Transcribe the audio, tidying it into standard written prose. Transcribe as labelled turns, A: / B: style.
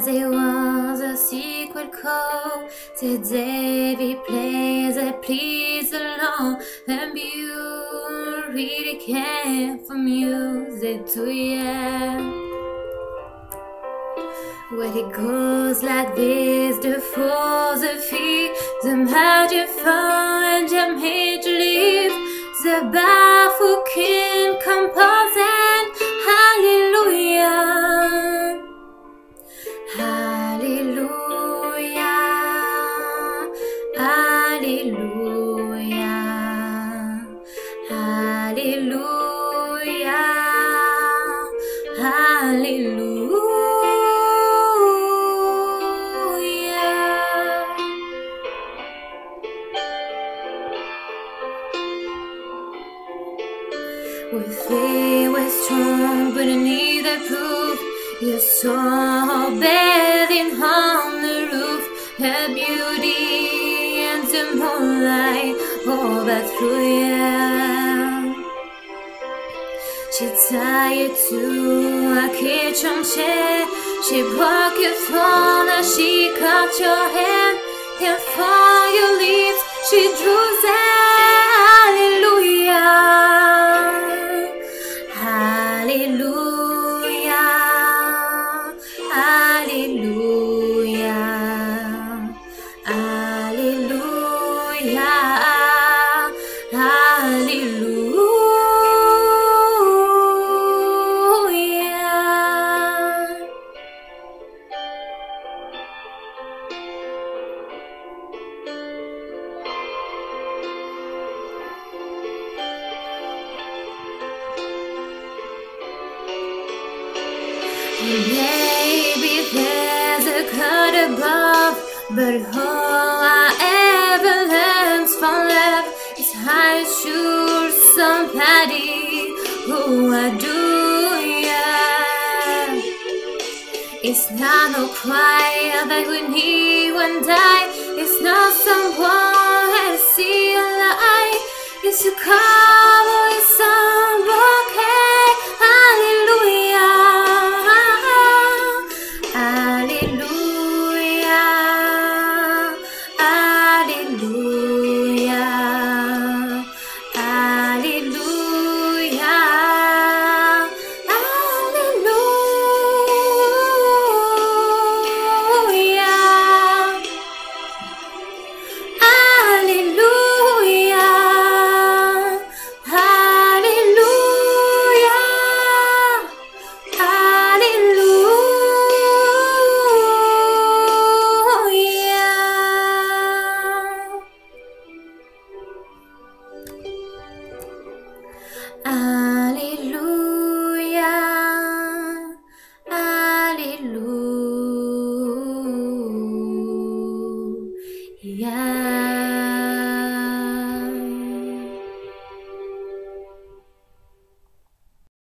A: there was a secret code, said Davy plays it, please alone, and you really care for music too, yeah. Well, it goes like this, the philosophie, the magic fun and the major leaf, the baffling composing, hallelujah, hallelujah, hallelujah, hallelujah, hallelujah. We feel we're strong, but I need a proof. You're so bathing on the roof, her beauty and the moonlight, all that through you. She tied to a kitchen chair, she broke your throne and she cut your hand, and for your lips she drew that hallelujah. Hallelujah, hallelujah, hallelujah, hallelujah. Maybe there's a God above, but all I ever learned from love is how to choose somebody who I do, yeah. It's not no choir that we need one die, it's not someone to see a light, it's to cover with someone.